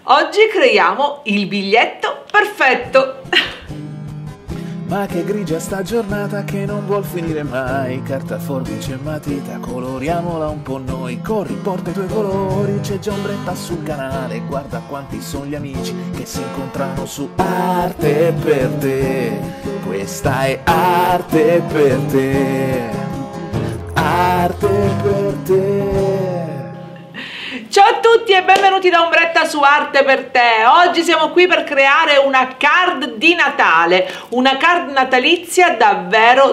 Oggi creiamo il biglietto perfetto. Ma che grigia sta giornata che non vuol finire mai. Carta, forbice e matita, coloriamola un po' noi. Corri, porta i tuoi colori, c'è già Ombretta sul canale. Guarda quanti sono gli amici che si incontrano su Arte per te. Questa è arte per te. Arte per te. Ciao a tutti e benvenuti da Ombretta su Arte per te. Oggi siamo qui per creare una card di Natale, una card natalizia davvero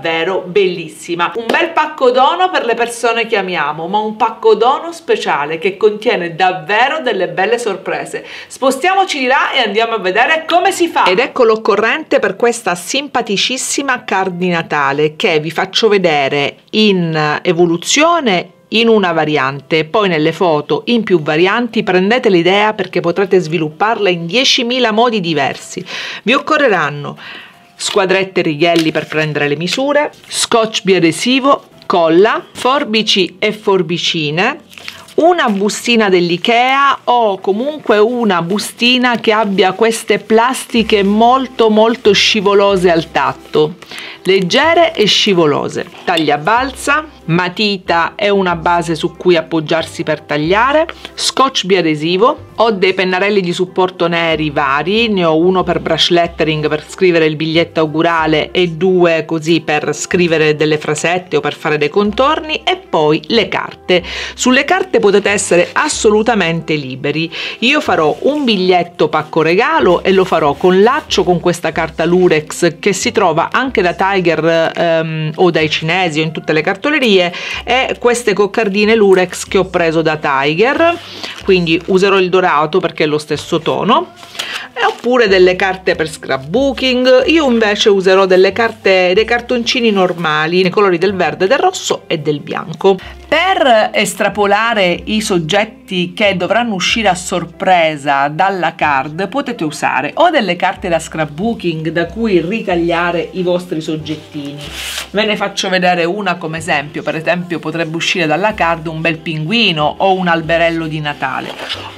bellissima. Un bel pacco dono per le persone che amiamo, ma un pacco dono speciale che contiene davvero delle belle sorprese. Spostiamoci di là e andiamo a vedere come si fa. Ed ecco l'occorrente per questa simpaticissima card di Natale che vi faccio vedere in evoluzione in una variante, poi nelle foto in più varianti. Prendete l'idea perché potrete svilupparla in 10.000 modi diversi. Vi occorreranno squadrette e righelli per prendere le misure, scotch biadesivo, colla, forbici e forbicine, una bustina dell'Ikea o comunque una bustina che abbia queste plastiche molto scivolose al tatto, leggere e scivolose, tagliabalza, matita e una base su cui appoggiarsi per tagliare, scotch biadesivo. Ho dei pennarelli di supporto neri vari, ne ho uno per brush lettering per scrivere il biglietto augurale e due così per scrivere delle frasette o per fare dei contorni, e poi le carte. Sulle carte potete essere assolutamente liberi. Io farò un biglietto pacco regalo e lo farò con laccio, con questa carta Lurex che si trova anche da Tiger o dai cinesi o in tutte le cartolerie, e queste coccardine Lurex che ho preso da Tiger, quindi userò il dorato perché è lo stesso tono, oppure delle carte per scrapbooking. Io invece userò delle carte, dei cartoncini normali nei colori del verde, del rosso e del bianco. Per estrapolare i soggetti che dovranno uscire a sorpresa dalla card potete usare o delle carte da scrapbooking da cui ritagliare i vostri soggettini. Ve ne faccio vedere una come esempio. Per esempio potrebbe uscire dalla card un bel pinguino o un alberello di Natale,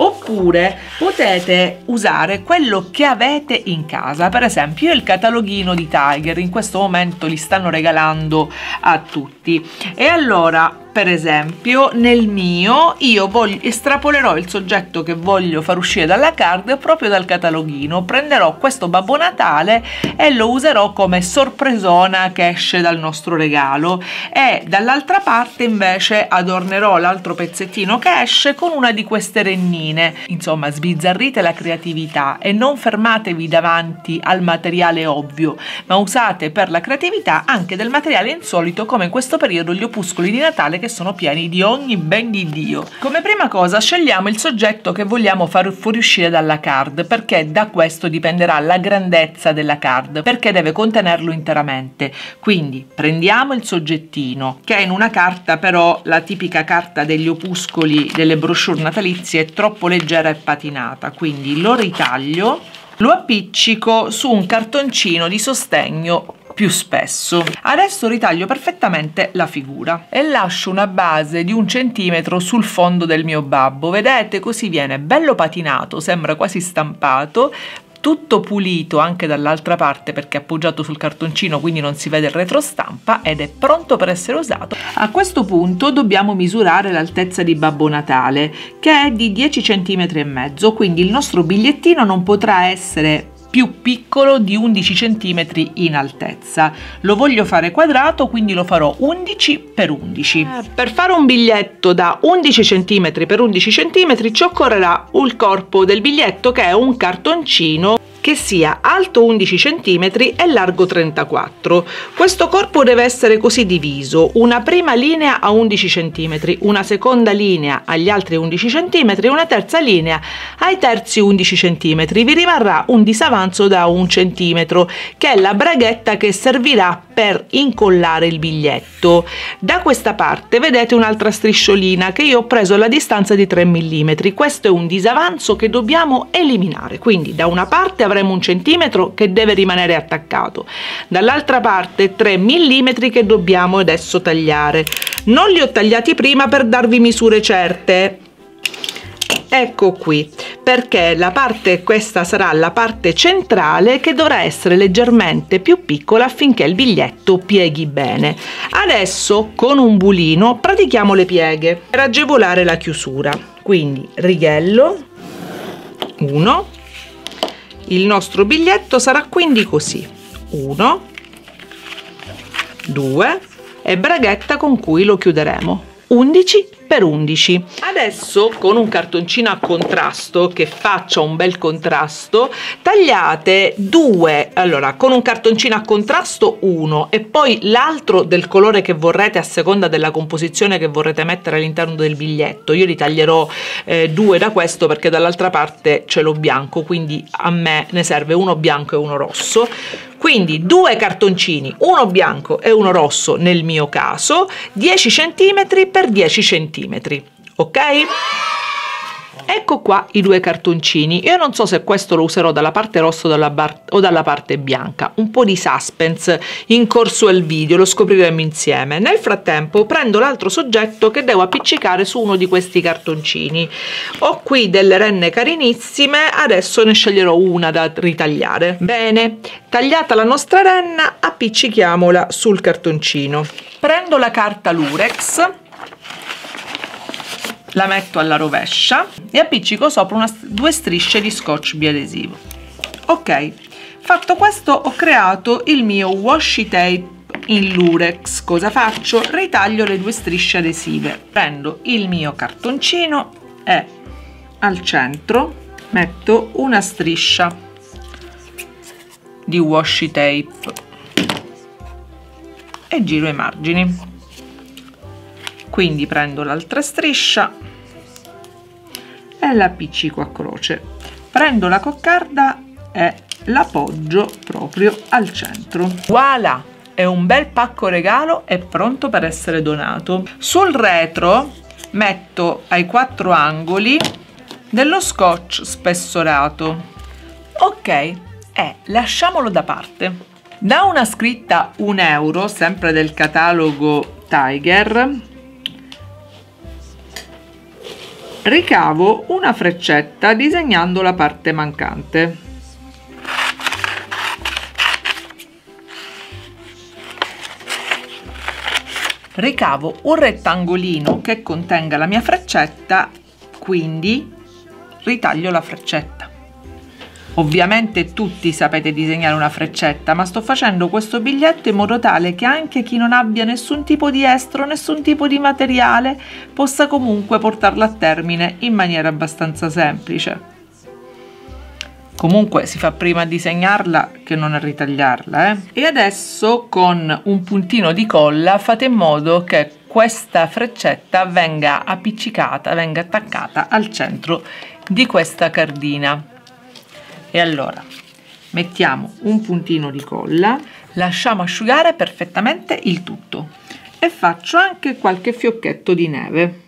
oppure potete usare quello che avete in casa. Per esempio io il cataloghino di Tiger in questo momento li stanno regalando a tutti, e allora per esempio nel mio io estrapolerò il soggetto che voglio far uscire dalla card proprio dal cataloghino. Prenderò questo Babbo Natale e lo userò come sorpresona che esce dal nostro regalo, e dall'altra parte invece adornerò l'altro pezzettino che esce con una di queste rennine. Insomma, sbizzarrite la creatività e non fermatevi davanti al materiale ovvio, ma usate per la creatività anche del materiale insolito, come in questo periodo gli opuscoli di Natale che sono pieni di ogni ben di Dio. Come prima cosa scegliamo il soggetto che vogliamo far fuoriuscire dalla card, perché da questo dipenderà la grandezza della card, perché deve contenerlo interamente. Quindi prendiamo il soggettino, che è in una carta, però la tipica carta degli opuscoli delle brochure natalizie, è troppo leggera e patinata, quindi lo ritaglio, lo appiccico su un cartoncino di sostegno più spesso. Adesso ritaglio perfettamente la figura e lascio una base di 1 centimetro sul fondo del mio babbo. Vedete, così viene bello patinato, sembra quasi stampato, tutto pulito anche dall'altra parte perché è appoggiato sul cartoncino, quindi non si vede il retrostampa, ed è pronto per essere usato. A questo punto dobbiamo misurare l'altezza di Babbo Natale, che è di 10 centimetri e mezzo, quindi il nostro bigliettino non potrà essere più piccolo di 11 cm in altezza. Lo voglio fare quadrato, quindi lo farò 11 x 11. Per fare un biglietto da 11 cm x 11 cm ci occorrerà il corpo del biglietto, che è un cartoncino che sia alto 11 cm e largo 34. Questo corpo deve essere così diviso: una prima linea a 11 cm, una seconda linea agli altri 11 cm e una terza linea ai terzi 11 cm. Vi rimarrà un disavanzo da 1 centimetro, che è la braghetta che servirà per incollare il biglietto. Da questa parte vedete un'altra strisciolina che io ho preso alla distanza di 3 mm. Questo è un disavanzo che dobbiamo eliminare, quindi da una parte avremo 1 centimetro che deve rimanere attaccato, dall'altra parte 3 mm che dobbiamo adesso tagliare. Non li ho tagliati prima per darvi misure certe. Ecco qui. perché questa sarà la parte centrale che dovrà essere leggermente più piccola affinché il biglietto pieghi bene. Adesso con un bulino pratichiamo le pieghe per agevolare la chiusura. Quindi righello 1, il nostro biglietto sarà quindi così: 1, 2 e braghetta con cui lo chiuderemo, 11 per 11. Adesso con un cartoncino a contrasto che faccia un bel contrasto tagliate due, allora con un cartoncino a contrasto uno e poi l'altro del colore che vorrete a seconda della composizione che vorrete mettere all'interno del biglietto. Io li taglierò due da questo perché dall'altra parte ce l'ho bianco, quindi a me ne serve uno bianco e uno rosso. Quindi due cartoncini, uno bianco e uno rosso nel mio caso, 10 cm per 10 cm, ok? Ecco qua i due cartoncini. Io non so se questo lo userò dalla parte rossa o dalla parte bianca, un po' di suspense in corso al video, lo scopriremo insieme. Nel frattempo prendo l'altro soggetto che devo appiccicare su uno di questi cartoncini. Ho qui delle renne carinissime, adesso ne sceglierò una da ritagliare. Bene, tagliata la nostra renna, appiccichiamola sul cartoncino. Prendo la carta Lurex, la metto alla rovescia e appiccico sopra due strisce di scotch biadesivo. Ok, fatto questo ho creato il mio washi tape in Lurex. Cosa faccio? Ritaglio le due strisce adesive, prendo il mio cartoncino e al centro metto una striscia di washi tape e giro i margini. Quindi prendo l'altra striscia e la appiccico a croce, prendo la coccarda e l'appoggio proprio al centro. Voilà, è un bel pacco regalo, è pronto per essere donato. Sul retro metto ai 4 angoli dello scotch spessorato. Ok, e lasciamolo da parte. Da una scritta 1 euro, sempre del catalogo Tiger, ricavo una freccetta disegnando la parte mancante. Ricavo un rettangolino che contenga la mia freccetta, quindi ritaglio la freccetta. Ovviamente tutti sapete disegnare una freccetta, ma sto facendo questo biglietto in modo tale che anche chi non abbia nessun tipo di estro, nessun tipo di materiale, possa comunque portarla a termine in maniera abbastanza semplice. Comunque si fa prima a disegnarla che non a ritagliarla, E adesso con un puntino di colla fate in modo che questa freccetta venga appiccicata, venga attaccata al centro di questa cardina. E allora mettiamo un puntino di colla, lasciamo asciugare perfettamente il tutto e faccio anche qualche fiocchetto di neve.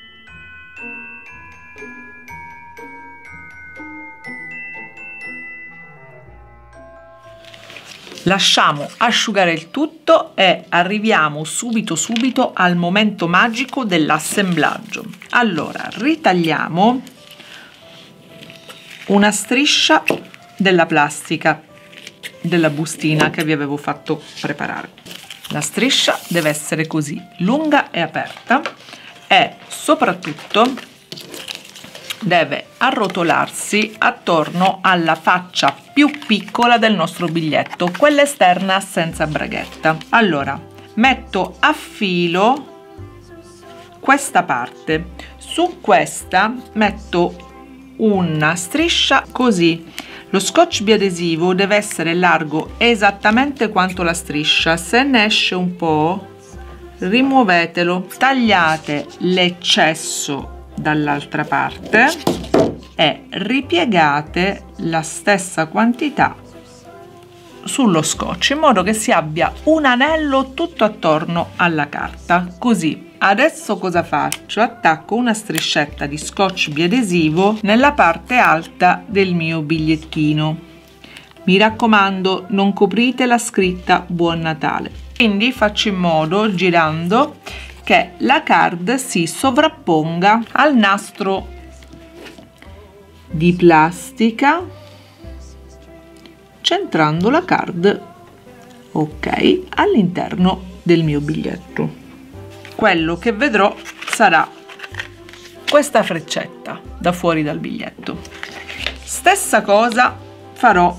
Lasciamo asciugare il tutto e arriviamo subito al momento magico dell'assemblaggio. Allora ritagliamo una striscia della plastica della bustina che vi avevo fatto preparare. La striscia deve essere così, lunga e aperta, e soprattutto deve arrotolarsi attorno alla faccia più piccola del nostro biglietto, quella esterna senza braghetta. Allora metto a filo questa parte, su questa metto una striscia così. Lo scotch biadesivo deve essere largo esattamente quanto la striscia, se ne esce un po' rimuovetelo, tagliate l'eccesso dall'altra parte e ripiegate la stessa quantità sullo scotch in modo che si abbia un anello tutto attorno alla carta, così. Adesso cosa faccio? Attacco una striscetta di scotch biadesivo nella parte alta del mio bigliettino. Mi raccomando, non coprite la scritta Buon Natale. Quindi faccio in modo, girando, che la card si sovrapponga al nastro di plastica, centrando la card, ok, all'interno del mio biglietto. Quello che vedrò sarà questa freccetta da fuori dal biglietto. Stessa cosa farò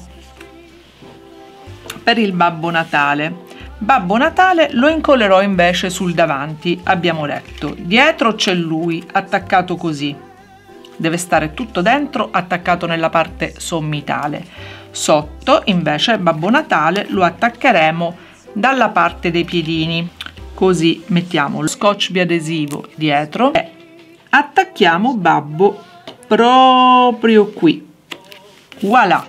per il Babbo Natale. Babbo Natale lo incollerò invece sul davanti, abbiamo detto. Dietro c'è lui, attaccato così. Deve stare tutto dentro, attaccato nella parte sommitale. Sotto, invece, Babbo Natale lo attaccheremo dalla parte dei piedini. Così mettiamo lo scotch biadesivo dietro e attacchiamo Babbo proprio qui. Voilà!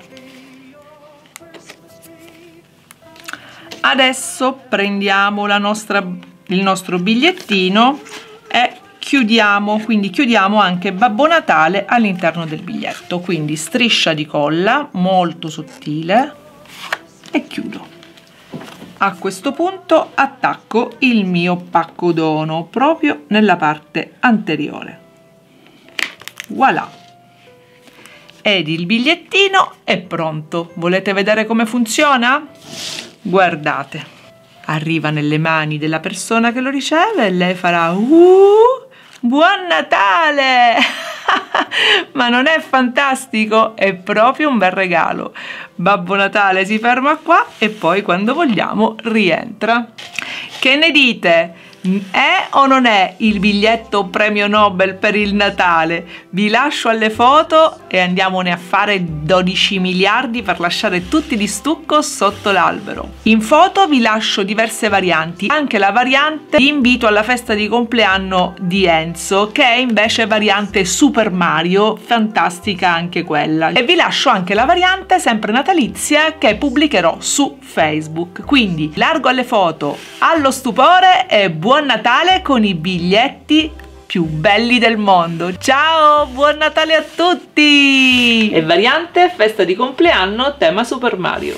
Adesso prendiamo il nostro bigliettino e chiudiamo, quindi chiudiamo anche Babbo Natale all'interno del biglietto, quindi striscia di colla molto sottile e chiudo. A questo punto attacco il mio pacco dono proprio nella parte anteriore. Voilà! Ed il bigliettino è pronto. Volete vedere come funziona? Guardate, arriva nelle mani della persona che lo riceve e lei farà Buon Natale! Ma non è fantastico? È proprio un bel regalo. Babbo Natale si ferma qua e poi quando vogliamo rientra. Che ne dite? È o non è il biglietto premio Nobel per il Natale? Vi lascio alle foto e andiamone a fare 12 miliardi per lasciare tutti di stucco sotto l'albero. In foto vi lascio diverse varianti, anche la variante di invito alla festa di compleanno di Enzo, che è invece variante Super Mario, fantastica anche quella. E vi lascio anche la variante sempre natalizia che pubblicherò su Facebook. Quindi largo alle foto, allo stupore e buon Natale con i biglietti più belli del mondo. Ciao, buon Natale a tutti! E variante festa di compleanno tema Super Mario.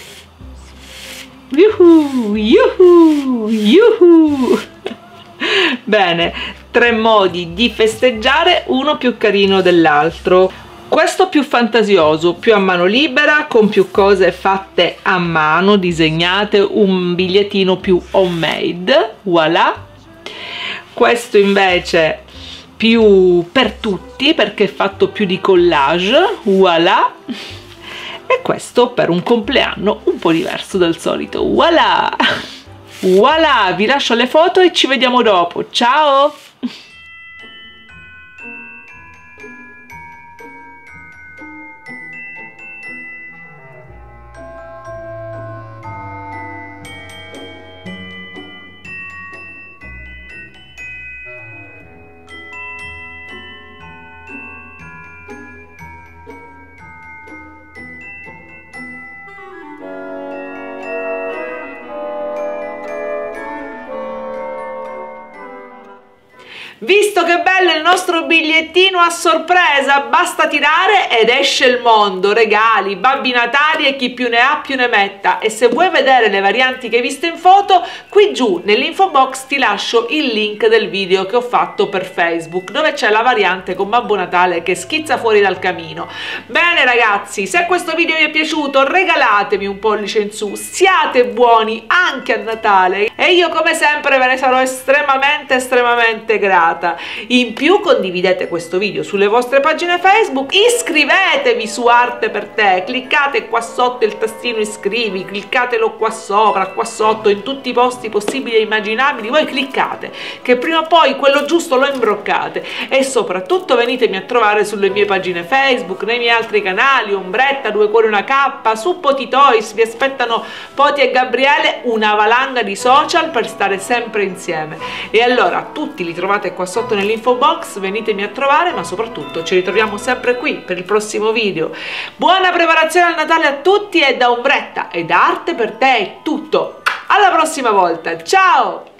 Yuhu, yuhu, yuhu. Bene, 3 modi di festeggiare, uno più carino dell'altro. Questo più fantasioso, più a mano libera, con più cose fatte a mano, disegnate, un bigliettino più homemade, voilà. Questo invece più per tutti, perché è fatto più di collage, voilà. E questo per un compleanno un po' diverso dal solito, voilà. Voilà, vi lascio le foto e ci vediamo dopo, ciao! Visto che bello il nostro bigliettino a sorpresa, basta tirare ed esce il mondo, regali, Babbi Natali e chi più ne ha più ne metta. E se vuoi vedere le varianti che hai visto in foto, qui giù nell'info box ti lascio il link del video che ho fatto per Facebook, dove c'è la variante con Babbo Natale che schizza fuori dal camino. Bene ragazzi, se questo video vi è piaciuto regalatemi un pollice in su, siate buoni anche a Natale e io come sempre ve ne sarò estremamente grata. In più condividete questo video sulle vostre pagine Facebook, iscrivetevi su Arte per Te, cliccate qua sotto il tastino iscrivi, cliccatelo qua sopra, qua sotto, in tutti i posti possibili e immaginabili, voi cliccate che prima o poi quello giusto lo imbroccate e soprattutto venitemi a trovare sulle mie pagine Facebook, nei miei altri canali, Ombretta, Due Cuori Una Cappa, su Poti Toys, vi aspettano Poti e Gabriele, una valanga di social per stare sempre insieme. E allora tutti li trovate qua sotto nell'info box, venitemi a trovare, ma soprattutto ci ritroviamo sempre qui per il prossimo video. Buona preparazione al Natale a tutti e da Ombretta e da Arte per Te è tutto. Alla prossima volta, ciao!